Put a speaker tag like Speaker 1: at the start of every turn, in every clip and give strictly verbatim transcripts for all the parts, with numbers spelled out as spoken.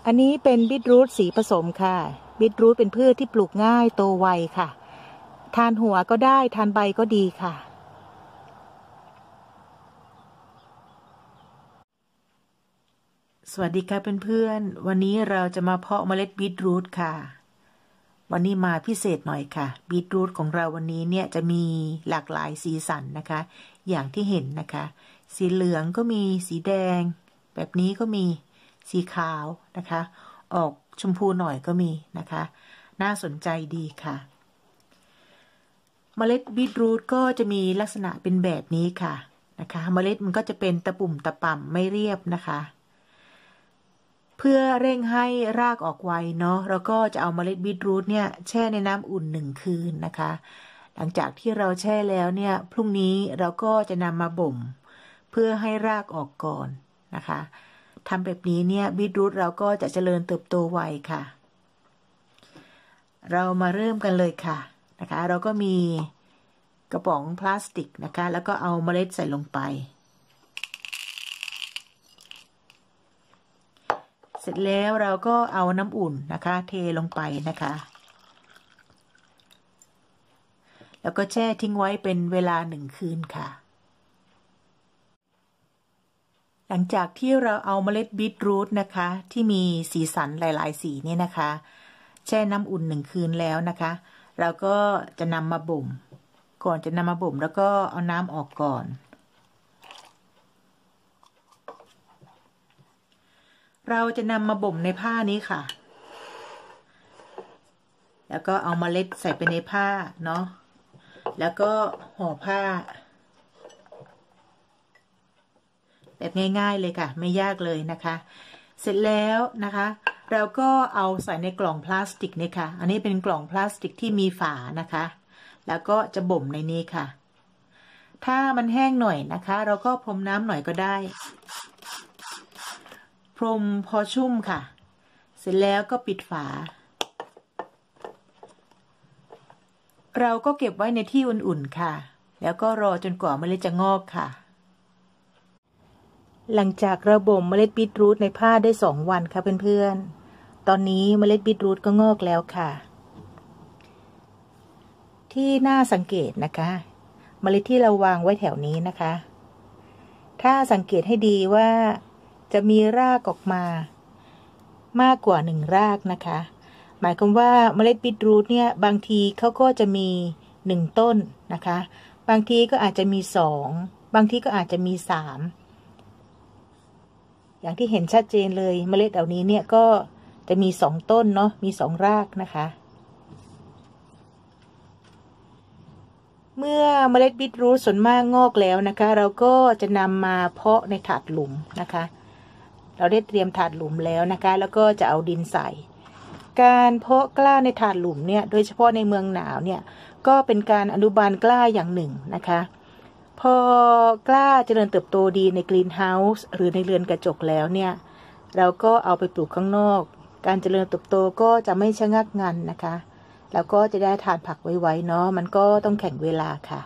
Speaker 1: อันนี้เป็นบีทรูทสีผสมค่ะบีทรูทเป็นพืชที่ปลูกง่ายโตไวค่ะทานหัวก็ได้ทานใบก็ดีค่ะสวัสดีค่ะเพื่อนๆวันนี้เราจะมาเพาะเมล็ดบีทรูทค่ะวันนี้มาพิเศษหน่อยค่ะบีทรูทของเราวันนี้เนี่ยจะมีหลากหลายสีสันนะคะอย่างที่เห็นนะคะสีเหลืองก็มีสีแดงแบบนี้ก็มีสีขาวนะคะออกชมพูหน่อยก็มีนะคะน่าสนใจดีค่ะเมล็ดบีทรูทก็จะมีลักษณะเป็นแบบนี้ค่ะนะคะเมล็ดมันก็จะเป็นตะปุ่มตะป่ำไม่เรียบนะคะเพื่อเร่งให้รากออกไวเนาะเราก็จะเอาเมล็ดบีทรูทเนี่ยแช่ในน้ำอุ่นหนึ่งคืนนะคะหลังจากที่เราแช่แล้วเนี่ยพรุ่งนี้เราก็จะนำมาบ่มเพื่อให้รากออกก่อนนะคะทำแบบนี้เนี่ยบีทรูทเราก็จะเจริญเติบโตไวค่ะเรามาเริ่มกันเลยค่ะนะคะเราก็มีกระป๋องพลาสติกนะคะแล้วก็เอาเมล็ดใส่ลงไปเสร็จแล้วเราก็เอาน้ำอุ่นนะคะเทลงไปนะคะแล้วก็แช่ทิ้งไว้เป็นเวลาหนึ่งคืนค่ะหลังจากที่เราเอาเมล็ดบีทรูทนะคะที่มีสีสันหลายๆสีนี่นะคะแช่น้ำอุ่นหนึ่งคืนแล้วนะคะเราก็จะนำมาบ่มก่อนจะนำมาบ่มแล้วก็เอาน้ำออกก่อนเราจะนำมาบ่มในผ้านี้ค่ะแล้วก็เอาเมล็ดใส่ไปในผ้าเนาะแล้วก็ห่อผ้าแบบง่ายๆเลยค่ะไม่ยากเลยนะคะเสร็จแล้วนะคะเราก็เอาใส่ในกล่องพลาสติกนี่ค่ะอันนี้เป็นกล่องพลาสติกที่มีฝานะคะแล้วก็จะบ่มในนี้ค่ะถ้ามันแห้งหน่อยนะคะเราก็พรมน้ำหน่อยก็ได้พรมพอชุ่มค่ะเสร็จแล้วก็ปิดฝาเราก็เก็บไว้ในที่อุ่นๆค่ะแล้วก็รอจนกว่าเมล็ดจะงอกค่ะหลังจากเราบ่มเมล็ดบีทรูทในผ้าได้สองวันค่ะเพื่อนๆตอนนี้เมล็ดบีทรูทก็งอกแล้วค่ะที่น่าสังเกตนะคะเมล็ดที่เราวางไว้แถวนี้นะคะถ้าสังเกตให้ดีว่าจะมีรากออกมามากกว่าหนึ่งรากนะคะหมายความว่าเมล็ดบีทรูทเนี่ยบางทีเขาก็จะมีหนึ่งต้นนะคะบางทีก็อาจจะมีสองบางทีก็อาจจะมีสามอย่างที่เห็นชัดเจนเลยเมล็ดเหล่านี้เนี่ยก็จะมีสองต้นเนาะมีสองรากนะคะเมื่อเมล็ดบีทรูทส่วนมากงอกแล้วนะคะเราก็จะนำมาเพาะในถาดหลุมนะคะเราได้เตรียมถาดหลุมแล้วนะคะแล้วก็จะเอาดินใส่การเพาะกล้าในถาดหลุมเนี่ยโดยเฉพาะในเมืองหนาวเนี่ยก็เป็นการอนุบาลกล้าอย่างหนึ่งนะคะพอกล้าเจริญเติบโตดีในกรีนเฮาส์หรือในเรือนกระจกแล้วเนี่ยเราก็เอาไปปลูกข้างนอกการเจริญเติบโตก็จะไม่ชะงักงันนะคะแล้วก็จะได้ทานผักไวๆเนาะมันก็ต้องแข่งเวลาค่ะ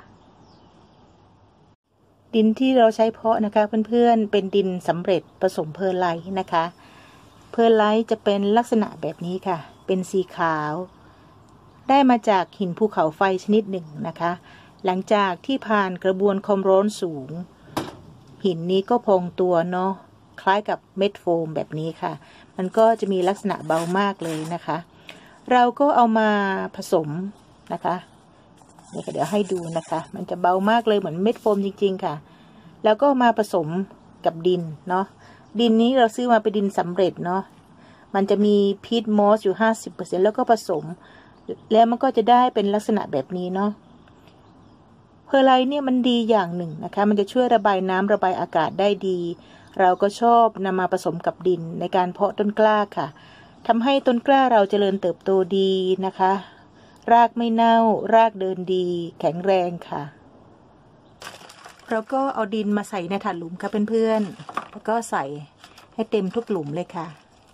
Speaker 1: ดินที่เราใช้เพาะนะคะเพื่อนๆเป็นดินสำเร็จผสมเพอร์ไลท์นะคะเพอร์ไลท์จะเป็นลักษณะแบบนี้ค่ะเป็นสีขาวได้มาจากหินภูเขาไฟชนิดหนึ่งนะคะหลังจากที่ผ่านกระบวนความร้อนสูงหินนี้ก็พองตัวเนาะคล้ายกับเม็ดโฟมแบบนี้ค่ะมันก็จะมีลักษณะเบามากเลยนะคะเราก็เอามาผสมนะคะนี่เดี๋ยวให้ดูนะคะมันจะเบามากเลยเหมือนเม็ดโฟมจริงๆค่ะแล้วก็มาผสมกับดินเนาะดินนี้เราซื้อมาเป็นดินสำเร็จเนาะมันจะมีพีทมอสอยู่ ห้าสิบเปอร์เซ็นต์ แล้วก็ผสมแล้วมันก็จะได้เป็นลักษณะแบบนี้เนาะเพอร์ไลท์เนี่ยมันดีอย่างหนึ่งนะคะมันจะช่วยระบายน้ำระบายอากาศได้ดีเราก็ชอบนำมาผสมกับดินในการเพาะต้นกล้าค่ะทำให้ต้นกล้าเราเจริญเติบโตดีนะคะรากไม่เน่ารากเดินดีแข็งแรงค่ะเราก็เอาดินมาใส่ในถาดหลุมค่ะเพื่อนๆแล้วก็ใส่ให้เต็มทุกหลุมเลยค่ะ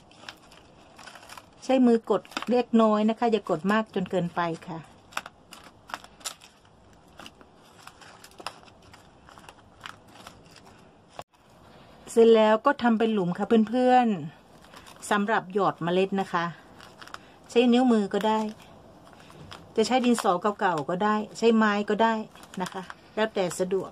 Speaker 1: ใช้มือกดเล็กน้อยนะคะอย่ากดมากจนเกินไปค่ะเสร็จแล้วก็ทำเป็นหลุมค่ะเพื่อนๆสำหรับหยอดเมล็ดนะคะใช้นิ้วมือก็ได้จะใช้ดินสอเก่าๆก็ได้ใช้ไม้ก็ได้นะคะแล้วแต่สะดวก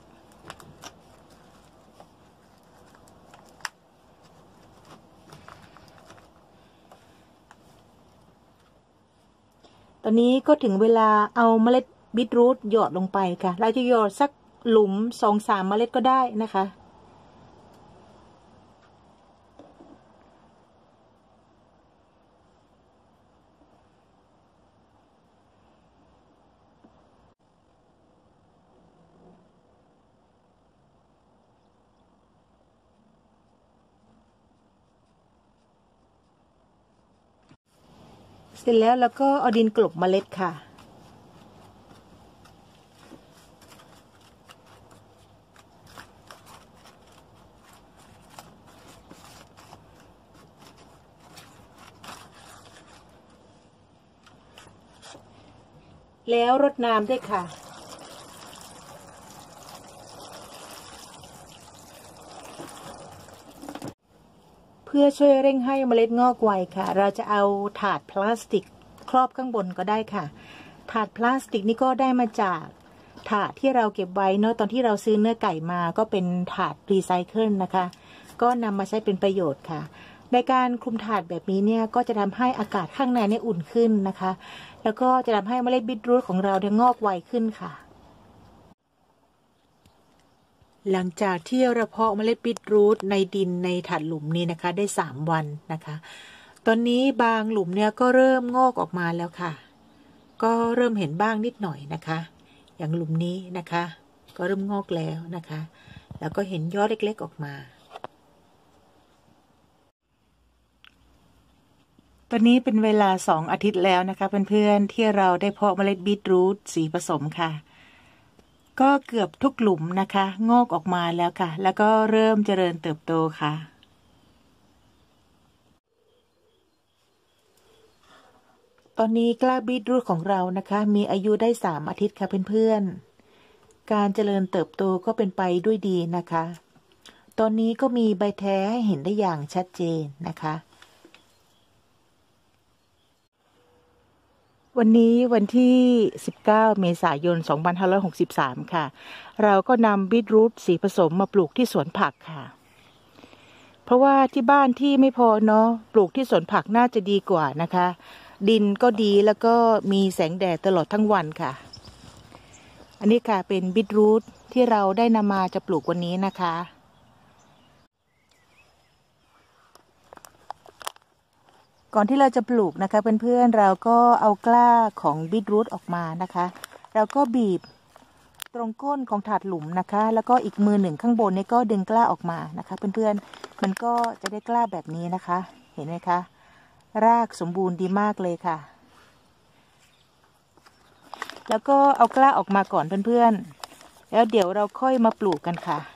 Speaker 1: ตอนนี้ก็ถึงเวลาเอาเมล็ดบีทรูทหยอดลงไปค่ะเราจะหยอดสักหลุมสองสามเมล็ดก็ได้นะคะเสร็จแล้วเราก็เอาดินกลบเมล็ดค่ะแล้วรดน้ำด้วยค่ะเพื่อช่วยเร่งให้เมล็ดงอกไวค่ะเราจะเอาถาดพลาสติกครอบข้างบนก็ได้ค่ะถาดพลาสติกนี่ก็ได้มาจากถาดที่เราเก็บไว้เนาะตอนที่เราซื้อเนื้อไก่มาก็เป็นถาดรีไซเคิลนะคะก็นำมาใช้เป็นประโยชน์ค่ะในการคลุมถาดแบบนี้เนี่ยก็จะทำให้อากาศข้างในเนี่ยอุ่นขึ้นนะคะแล้วก็จะทำให้เมล็ดบีทรูทของเราเนี่ยงอกไวขึ้นค่ะหลังจากที่เราเพาะเมล็ดบีทรูทในดินในถาดหลุมนี้นะคะได้สามวันนะคะตอนนี้บางหลุมเนี่ยก็เริ่มงอกออกมาแล้วค่ะก็เริ่มเห็นบ้างนิดหน่อยนะคะอย่างหลุมนี้นะคะก็เริ่มงอกแล้วนะคะแล้วก็เห็นยอดเล็กๆออกมาตอนนี้เป็นเวลาสองอาทิตย์แล้วนะคะเพื่อนๆที่เราได้เพาะเมล็ดบีทรูทสีผสมค่ะก็เกือบทุกหลุมนะคะงอกออกมาแล้วค่ะแล้วก็เริ่มเจริญเติบโตค่ะตอนนี้กล้าบีทรูทของเรานะคะมีอายุได้สามอาทิตย์ค่ะเพื่อนๆการเจริญเติบโตก็เป็นไปด้วยดีนะคะตอนนี้ก็มีใบแท้ให้เห็นได้อย่างชัดเจนนะคะวันนี้วันที่สิบเก้าเมษายนสองพันห้าร้อยหกสิบสามค่ะเราก็นำบีทรูทสีผสมมาปลูกที่สวนผักค่ะเพราะว่าที่บ้านที่ไม่พอเนาะปลูกที่สวนผักน่าจะดีกว่านะคะดินก็ดีแล้วก็มีแสงแดดตลอดทั้งวันค่ะอันนี้ค่ะเป็นบีทรูทที่เราได้นำมาจะปลูกวันนี้นะคะก่อนที่เราจะปลูกนะคะเพื่อนๆเราก็เอากล้าของบีทรูทออกมานะคะเราก็บีบตรงก้นของถาดหลุมนะคะแล้วก็อีกมือหนึ่งข้างบนนี่ก็ดึงกล้าออกมานะคะเพื่อนๆมันก็จะได้กล้าแบบนี้นะคะเห็นไหมคะรากสมบูรณ์ดีมากเลยค่ะแล้วก็เอากล้าออกมาก่อนเพื่อนๆแล้วเดี๋ยวเราค่อยมาปลูกกันค่ะ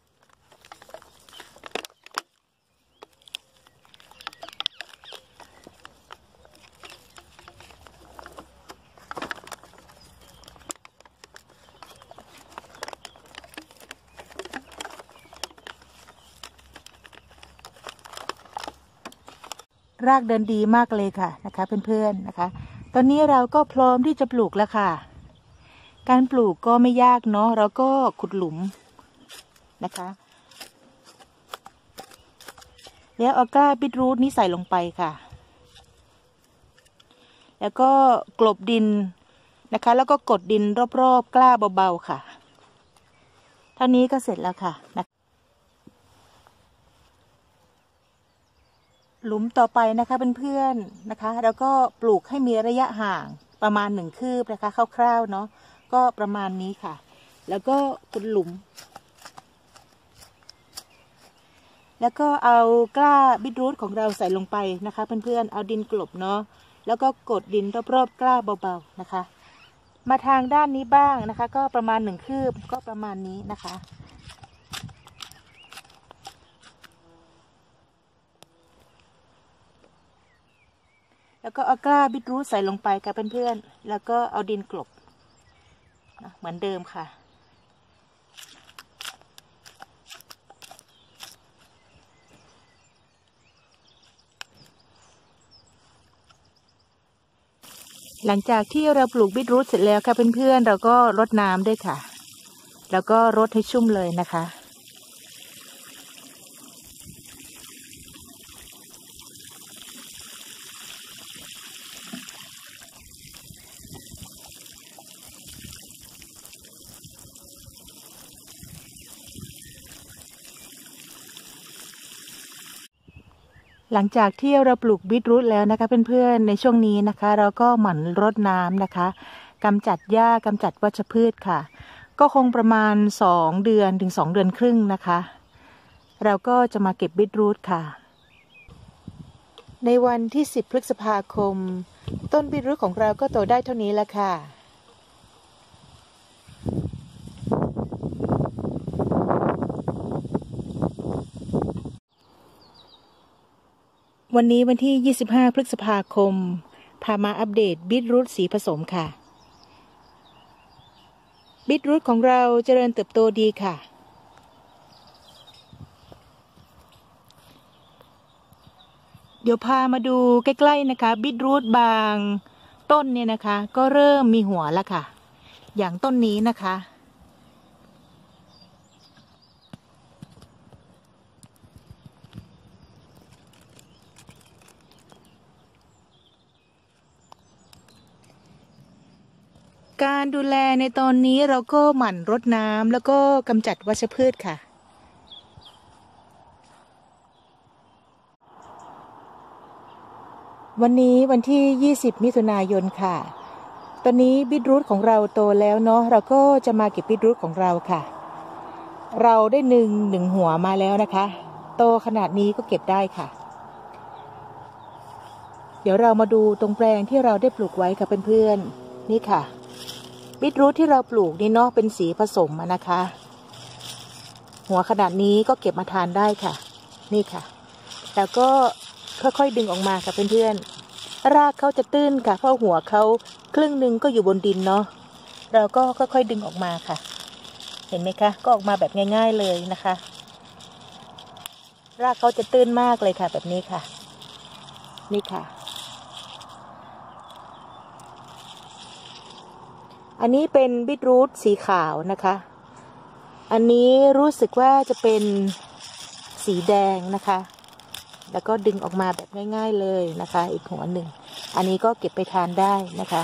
Speaker 1: รากเดินดีมากเลยค่ะนะคะเพื่อนๆนะคะตอนนี้เราก็พร้อมที่จะปลูกแล้วค่ะการปลูกก็ไม่ยากเนาะเราก็ขุดหลุมนะคะแล้วเอากล้าบีทรูทนี้ใส่ลงไปค่ะแล้วก็กลบดินนะคะแล้วก็กดดินรอบๆกล้าเบาๆค่ะเท่านี้ก็เสร็จแล้วค่ะหลุมต่อไปนะคะเพื่อนๆนะคะแล้วก็ปลูกให้มีระยะห่างประมาณหนึ่งคืบนะคะคร่าวๆเนาะก็ประมาณนี้ค่ะแล้วก็ขุดหลุมแล้วก็เอากล้าบีทรูทของเราใส่ลงไปนะคะเพื่อนๆเอาดินกลบเนาะแล้วก็กดดินรอบๆกล้าเบาๆนะคะมาทางด้านนี้บ้างนะคะก็ประมาณหนึ่งคืบก็ประมาณนี้นะคะแล้วก็เอากล้าบีทรูทใส่ลงไปค่ะเพื่อนๆแล้วก็เอาดินกลบเหมือนเดิมค่ะหลังจากที่เราปลูกบีทรูทเสร็จแล้วค่ะเพื่อนๆเราก็รดน้ำด้วยค่ะแล้วก็รดให้ชุ่มเลยนะคะหลังจากที่เราปลูกบีทรูทแล้วนะคะเพื่อนๆในช่วงนี้นะคะเราก็หมั่นรดน้ำนะคะกำจัดหญ้ากำจัดวัชพืชค่ะก็คงประมาณสองเดือนถึงสองเดือนครึ่งนะคะเราก็จะมาเก็บบีทรูทค่ะในวันที่สิบพฤษภาคมต้นบีทรูทของเราก็โตได้เท่านี้แล้วค่ะวันนี้วันที่ยี่สิบห้าพฤษภาคมพามาอัปเดตบีทรูทสีผสมค่ะบีทรูทของเราเจริญเติบโตดีค่ะเดี๋ยวพามาดูใกล้ๆนะคะบีทรูทบางต้นเนี่ยนะคะก็เริ่มมีหัวแล้วค่ะอย่างต้นนี้นะคะการดูแลในตอนนี้เราก็หมั่นรดน้ำแล้วก็กำจัดวัชพืชค่ะวันนี้วันที่ยี่สิบมิถุนายนค่ะตอนนี้บีทรูทของเราโตแล้วเนาะเราก็จะมาเก็บบีทรูทของเราค่ะเราได้หนึ่งหนึ่งหัวมาแล้วนะคะโตขนาดนี้ก็เก็บได้ค่ะเดี๋ยวเรามาดูตรงแปลงที่เราได้ปลูกไว้ค่ะเพื่อนๆนี่ค่ะบีทรูทที่เราปลูกนี่เนาะเป็นสีผสมนะคะหัวขนาดนี้ก็เก็บมาทานได้ค่ะนี่ค่ะแล้วก็ค่อยๆดึงออกมาค่ะเพื่อนๆรากเขาจะตื้นค่ะเพราะหัวเขาครึ่งหนึ่งก็อยู่บนดินเนาะเราก็ค่อยๆดึงออกมาค่ะเห็นไหมคะก็ออกมาแบบง่ายๆเลยนะคะรากเขาจะตื้นมากเลยค่ะแบบนี้ค่ะนี่ค่ะอันนี้เป็นบีทรูทสีขาวนะคะอันนี้รู้สึกว่าจะเป็นสีแดงนะคะแล้วก็ดึงออกมาแบบง่ายๆเลยนะคะอีกหัวหนึ่งอันนี้ก็เก็บไปทานได้นะคะ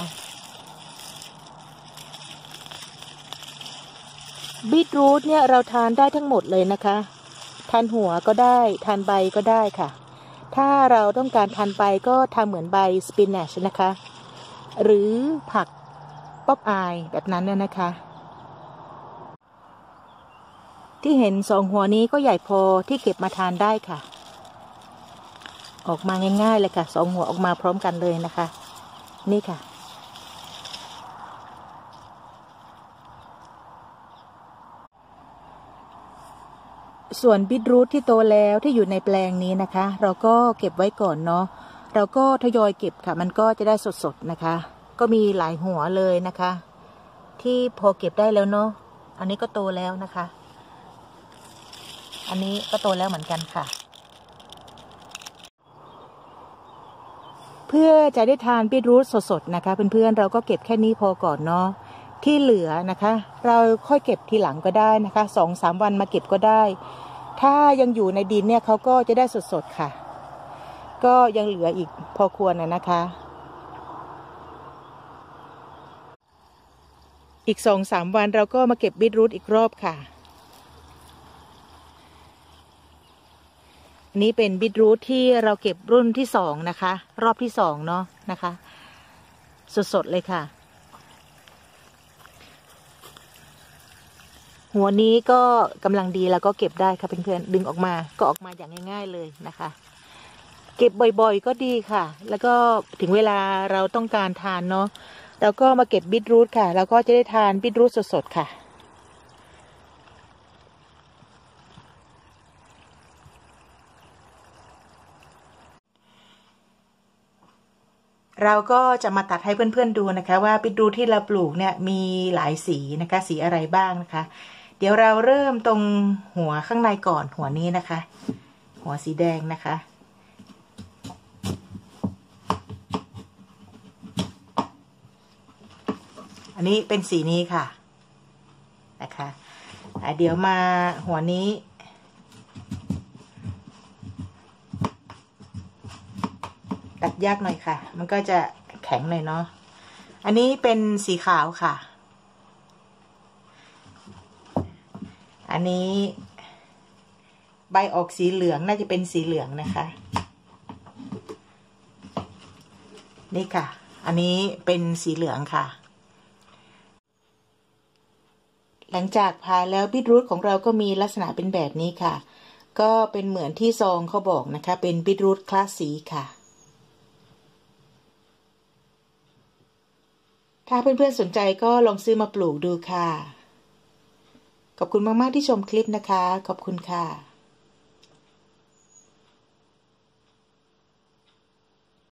Speaker 1: บีทรูทเนี่ยเราทานได้ทั้งหมดเลยนะคะทานหัวก็ได้ทานใบก็ได้ค่ะถ้าเราต้องการทานใบก็ทำเหมือนใบสปินัชนะคะหรือผักป๊อปอายแบบนั้นน่ะนะคะที่เห็นสองหัวนี้ก็ใหญ่พอที่เก็บมาทานได้ค่ะออกมาง่ายๆเลยค่ะสองหัวออกมาพร้อมกันเลยนะคะนี่ค่ะส่วนบีทรูทที่โตแล้วที่อยู่ในแปลงนี้นะคะเราก็เก็บไว้ก่อนเนาะเราก็ทยอยเก็บค่ะมันก็จะได้สดๆนะคะก็มีหลายหัวเลยนะคะที่พอเก็บได้แล้วเนาะอันนี้ก็โตแล้วนะคะอันนี้ก็โตแล้วเหมือนกันค่ะเพื่อจะได้ทานบีทรูทสดๆนะคะเพื่อนๆเราก็เก็บแค่นี้พอก่อนเนาะที่เหลือนะคะเราค่อยเก็บทีหลังก็ได้นะคะสองสามวันมาเก็บก็ได้ถ้ายังอยู่ในดินเนี่ยเขาก็จะได้สดๆค่ะก็ยังเหลืออีกพอควรนะนะคะอีกสองสามวันเราก็มาเก็บบีทรูทอีกรอบค่ะอันนี้เป็นบีทรูทที่เราเก็บรุ่นที่สองนะคะรอบที่สองเนาะนะคะสดๆเลยค่ะหัวนี้ก็กำลังดีแล้วก็เก็บได้ค่ะเพื่อนๆดึงออกมาก็ออกมาอย่างง่ายๆเลยนะคะเก็บบ่อยๆก็ดีค่ะแล้วก็ถึงเวลาเราต้องการทานเนาะเราก็มาเก็บบีทรูทค่ะแล้วก็จะได้ทานบีทรูทสดๆค่ะเราก็จะมาตัดให้เพื่อนๆดูนะคะว่าบีทรูทที่เราปลูกเนี่ยมีหลายสีนะคะสีอะไรบ้างนะคะเดี๋ยวเราเริ่มตรงหัวข้างในก่อนหัวนี้นะคะหัวสีแดงนะคะ นนนี้เป็นสีนี้ค่ะนะคะเดี๋ยวมาหัวนี้ตัดยากหน่อยค่ะมันก็จะแข็งหน่อยเนาะอันนี้เป็นสีขาวค่ะอันนี้ใบออกสีเหลืองน่าจะเป็นสีเหลืองนะคะนี่ค่ะอันนี้เป็นสีเหลืองค่ะหลังจากผ่าแล้วบีทรูทของเราก็มีลักษณะเป็นแบบนี้ค่ะก็เป็นเหมือนที่ซองเขาบอกนะคะเป็นบีทรูทคลาสสีค่ะถ้าเพื่อนๆสนใจก็ลองซื้อมาปลูกดูค่ะขอบคุณมากๆที่ชมคลิปนะคะขอบคุณค่ะ